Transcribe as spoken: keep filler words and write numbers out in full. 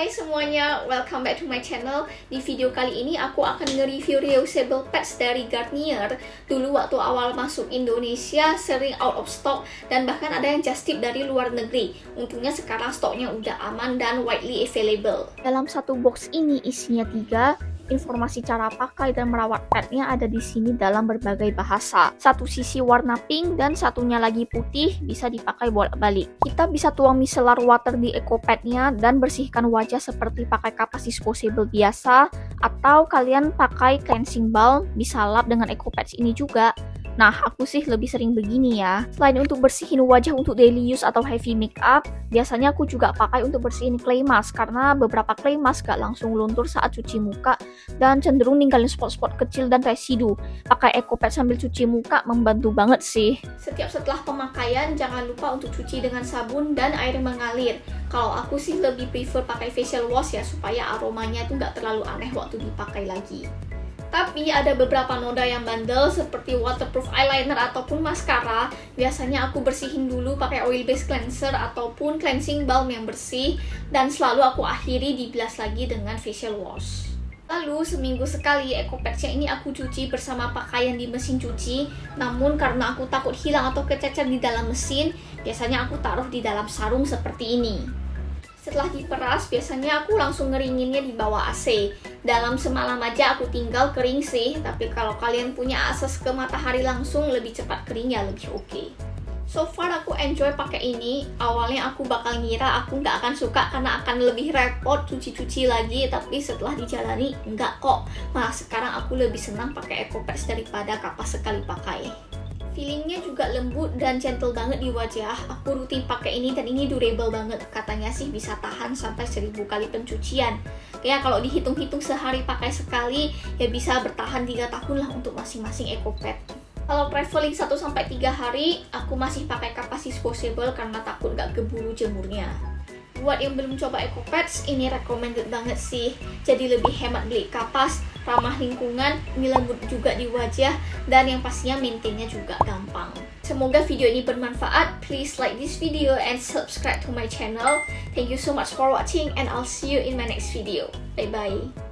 Hai semuanya, welcome back to my channel. Di video kali ini aku akan nge-review reusable pads dari Garnier. Dulu waktu awal masuk Indonesia sering out of stock dan bahkan ada yang just tip dari luar negeri. Untungnya sekarang stoknya udah aman dan widely available. Dalam satu box ini isinya tiga. Informasi cara pakai dan merawat padnya ada di sini dalam berbagai bahasa. Satu sisi warna pink dan satunya lagi putih, bisa dipakai bolak-balik. Kita bisa tuang micellar water di eco padnya dan bersihkan wajah seperti pakai kapas disposable biasa, atau kalian pakai cleansing balm, bisa lap dengan eco pads ini juga. Nah, aku sih lebih sering begini ya. Selain untuk bersihin wajah untuk daily use atau heavy makeup, biasanya aku juga pakai untuk bersihin clay mask karena beberapa clay mask gak langsung luntur saat cuci muka dan cenderung ninggalin spot-spot kecil dan residu. Pakai eco pad sambil cuci muka membantu banget sih. Setiap setelah pemakaian, jangan lupa untuk cuci dengan sabun dan air mengalir. Kalau aku sih lebih prefer pakai facial wash ya, supaya aromanya itu nggak terlalu aneh waktu dipakai lagi. Tapi ada beberapa noda yang bandel seperti waterproof eyeliner ataupun maskara. Biasanya aku bersihin dulu pakai oil based cleanser ataupun cleansing balm yang bersih, dan selalu aku akhiri dibilas lagi dengan facial wash. Lalu seminggu sekali eco padsnya ini aku cuci bersama pakaian di mesin cuci. Namun karena aku takut hilang atau kececer di dalam mesin, biasanya aku taruh di dalam sarung seperti ini. Setelah diperas, biasanya aku langsung ngeringinnya di bawah A C. Dalam semalam aja aku tinggal kering sih, tapi kalau kalian punya akses ke matahari langsung, lebih cepat kering ya lebih oke. Okay. So far aku enjoy pakai ini. Awalnya aku bakal ngira aku nggak akan suka karena akan lebih repot cuci-cuci lagi, tapi setelah dijalani enggak kok. Malah sekarang aku lebih senang pakai eco pads daripada kapas sekali pakai. Feelingnya juga lembut dan gentle banget di wajah. Aku rutin pakai ini dan ini durable banget. Katanya sih bisa tahan sampai seribu kali pencucian. Ya kalau dihitung-hitung sehari pakai sekali, ya bisa bertahan tiga tahun lah untuk masing-masing eco pad. Kalau traveling satu sampai tiga hari, aku masih pakai kapas disposable karena takut gak keburu jemurnya. Buat yang belum coba eco pads, ini recommended banget sih. Jadi lebih hemat beli kapas, ramah lingkungan, ini lembut juga di wajah, dan yang pastinya maintainnya juga gampang. Semoga video ini bermanfaat. Please like this video and subscribe to my channel. Thank you so much for watching and I'll see you in my next video. Bye bye.